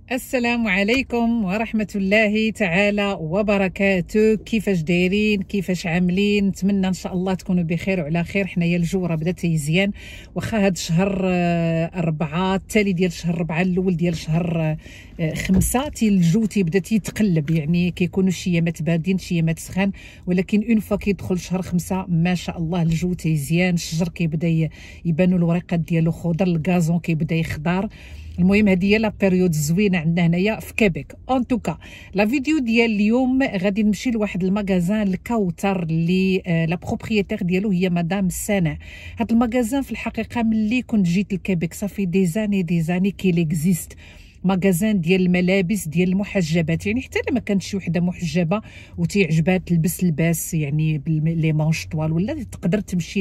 السلام عليكم ورحمة الله تعالى وبركاته. كيفاش دايرين؟ كيفاش عاملين؟ نتمنى ان شاء الله تكونوا بخير وعلى خير. حنايا الجو راه بدا تيزيان، واخا هاد شهر 4 التالي ديال شهر 4 الاول ديال شهر 5 الجو تيبدا تيتقلب، يعني كيكونوا شي ايامات باردين شي ايامات سخان، ولكن اون فوا كيدخل شهر 5 ما شاء الله الجو تيزيان، الشجر كيبدا يبانوا الوريقات ديالو خضر، الكازون كيبدا يخضر. المهم هذه هي لا بيريود الزوينه عندنا هنايا في كيبيك. اون توكا لا فيديو ديال اليوم غادي نمشي لواحد المغازان الكوثر اللي لا بروبريتير ديالو هي مدام سناء. هذا المغازان في الحقيقه ملي كنت جيت لكيبيك صافي دي زاني كي ليكزيست مغازان ديال الملابس ديال المحجبات، يعني حتى لما كانت شي وحده محجبه وتيعجبها تلبس لباس يعني لي مانش طوال ولا تقدر تمشي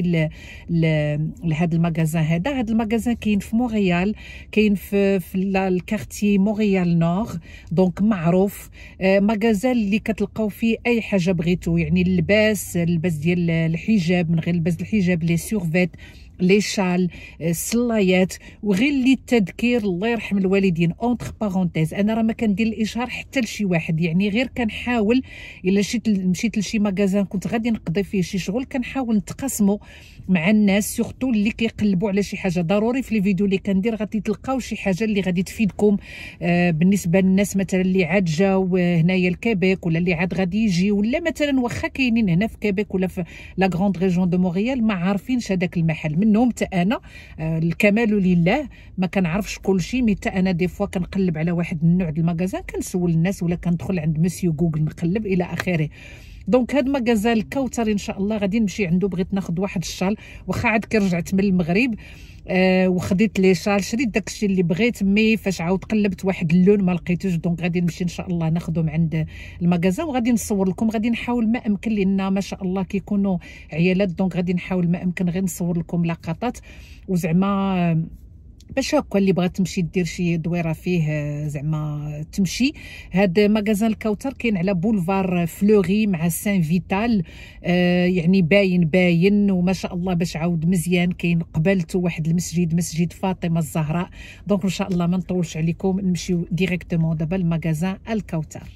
لهذا المغازان. هذا المغازان كاين في مونريال، كاين في الكارتي مونريال نور، دونك معروف مغازان اللي كتلقاو فيه اي حاجه بغيتو، يعني اللباس ديال الحجاب، من غير لباس الحجاب لي سورفيت لي شال الصلايات. وغير للتذكير الله يرحم الوالدين اونتر بارونتيز، انا راه ما كندير الاشهار حتى لشي واحد، يعني غير كنحاول الا مشيت لشي مغازان كنت غادي نقضي فيه شي شغل كنحاول نتقاسمو مع الناس، سورتو اللي كيقلبوا على شي حاجه. ضروري في لي فيديو اللي كندير غادي تلقاو شي حاجه اللي غادي تفيدكم بالنسبه للناس مثلا اللي عاد جاو هنايا الكيبيك، ولا اللي عاد غادي يجي، ولا مثلا واخا كاينين هنا في كيبيك ولا في لا غروند ريجون دو مونريال ما عارفينش هذاك المحل. منهم حتى انا الكمال لله ما كنعرفش كلشي، مي حتى انا دي فوا كنقلب على واحد النوع د المغازان كنسول الناس ولا كندخل عند مسيو جوجل نقلب الى اخره. دونك هاد مغازان الكوثر ان شاء الله غادي نمشي عنده. بغيت ناخذ واحد الشال، واخا عاد كي رجعت من المغرب وخديت لي شال، شريت داكشي اللي بغيت، مي فاش عاود قلبت واحد اللون ما لقيتوش، دونك غادي نمشي ان شاء الله ناخذه من عند المغازان وغادي نصور لكم. غادي نحاول ما امكن لان ما شاء الله كيكونوا عيالات، دونك غادي نحاول ما امكن غير نصور لكم لقطات وزعما باش هكا اللي بغات تمشي دير شي دويره فيه زعما تمشي. هاد مغازان الكوثر كاين على بولفار فلوري مع سان فيتال، يعني باين وما شاء الله باش عاود مزيان. كاين قبالته واحد المسجد، مسجد فاطمه الزهراء. دونك ان شاء الله ما نطولش عليكم، نمشيو ديريكتومون دابا لمغازان الكوثر.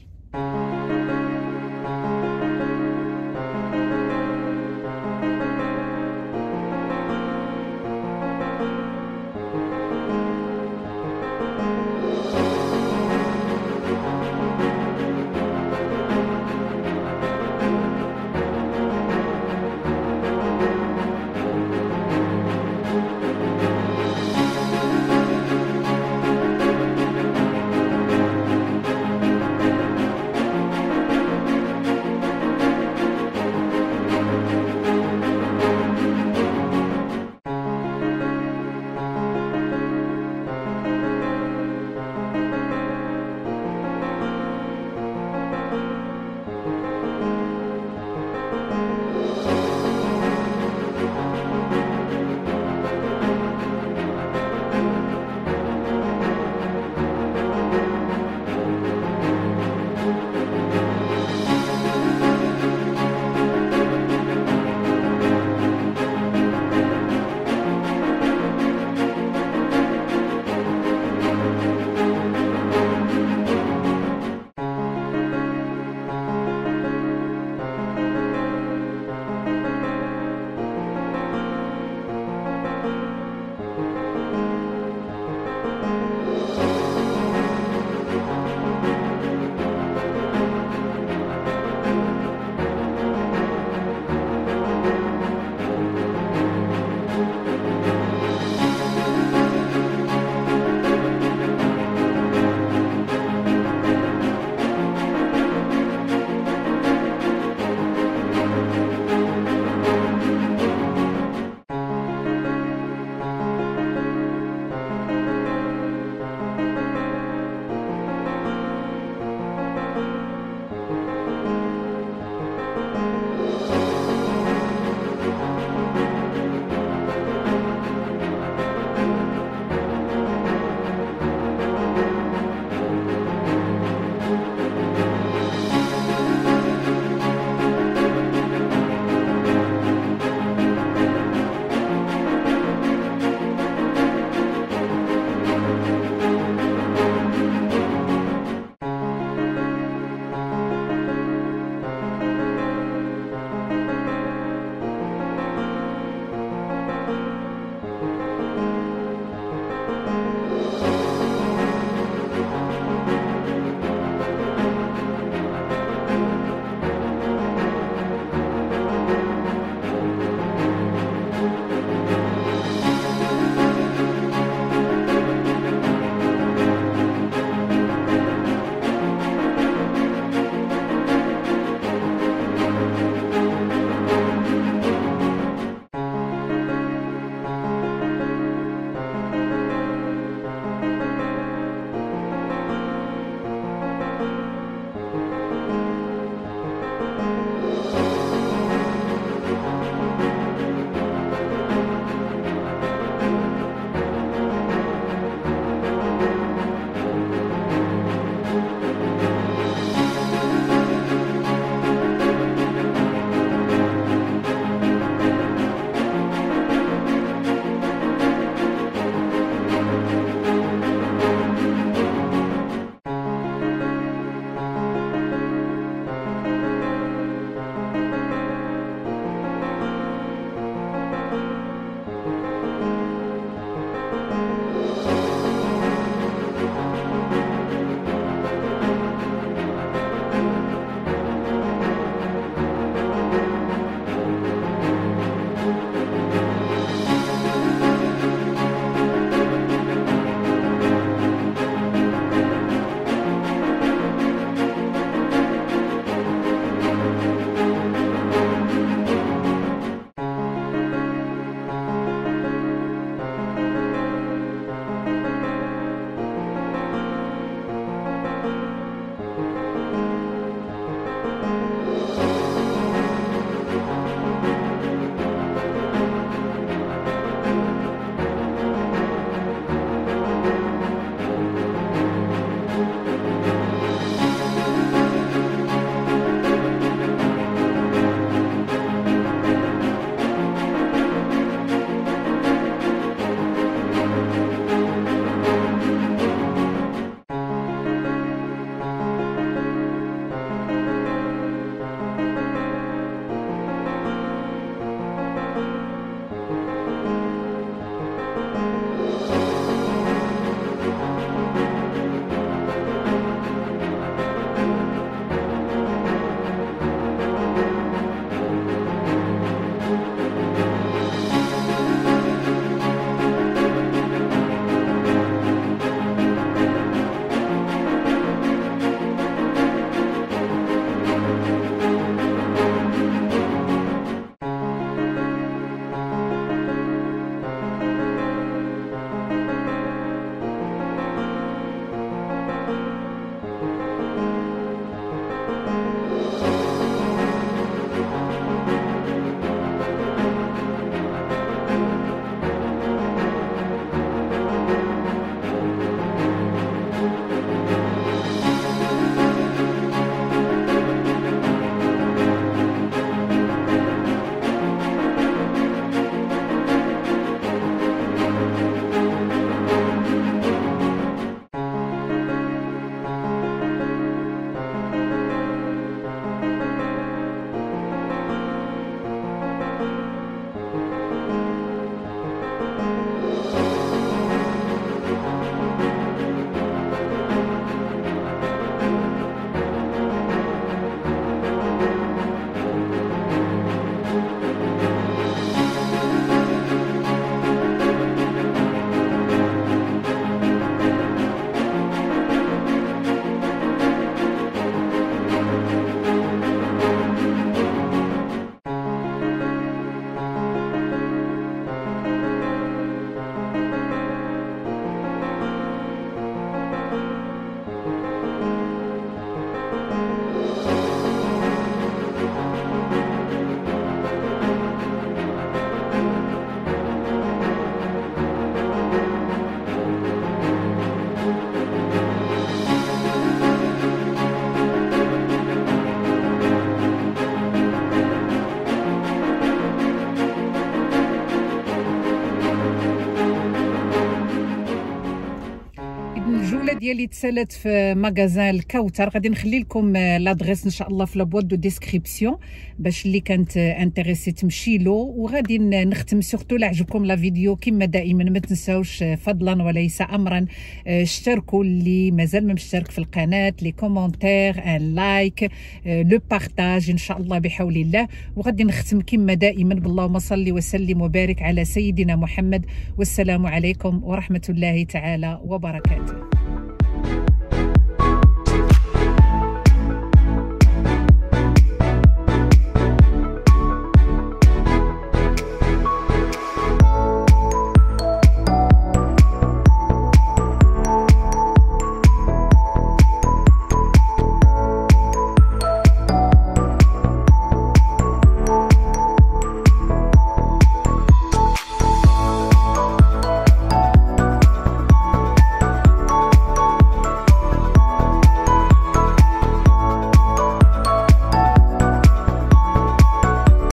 ديالي تسالات في ماغازان الكوثر. غادي نخلي لكم لادريس ان شاء الله في لابواط دو ديسكريبسيون باش اللي كانت انتريسي تمشي له. وغادي نختم سورتو لا عجبكم لا فيديو كما دائما ما تنساوش فضلا وليس امرا اشتركوا اللي مازال ما مشترك في القناه، لي كومونتير، ان لايك، لو بارطاج ان شاء الله بحول الله. وغادي نختم كما دائما باللهم صل وسلم وبارك على سيدنا محمد، والسلام عليكم ورحمه الله تعالى وبركاته.